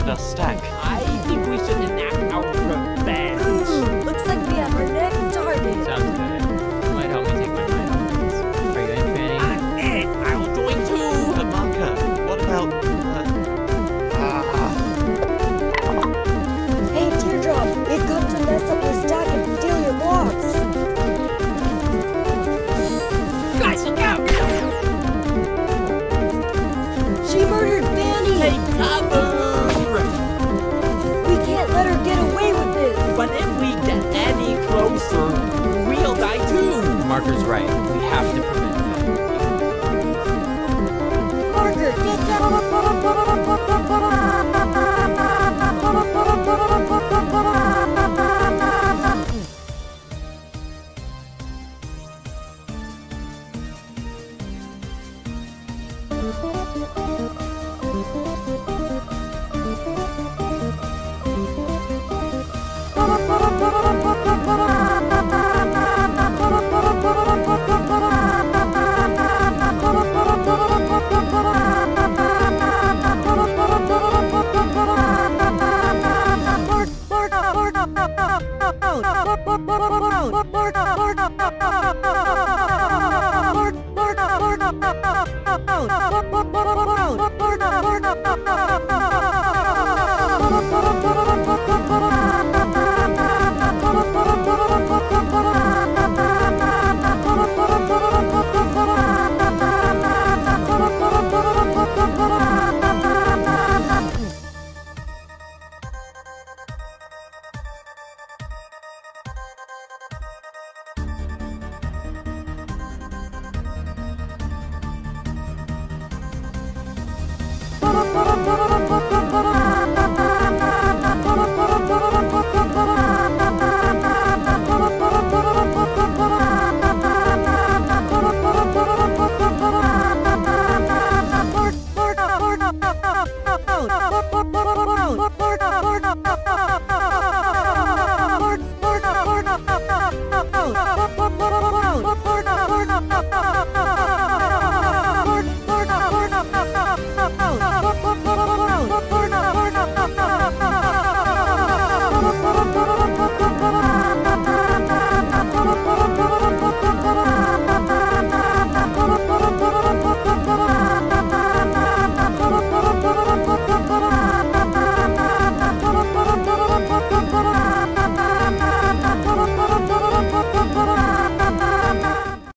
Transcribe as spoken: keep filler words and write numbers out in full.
our stack. I think we should enact our revenge. Ooh, looks like we have our next target. Sounds good. You might help me take my mind off this. Are you in, Fanny? I'm in. I'll join too. The marker. What about... Uh, ah. Hey, Teardrop, we've come to mess up your stack and steal your blocks. Guys, look out! She murdered Fanny. Take cover! We can't let her get away with this. But if we get any closer, we'll die too. Marker's right. We have to prevent that. Marker, get down. Marker!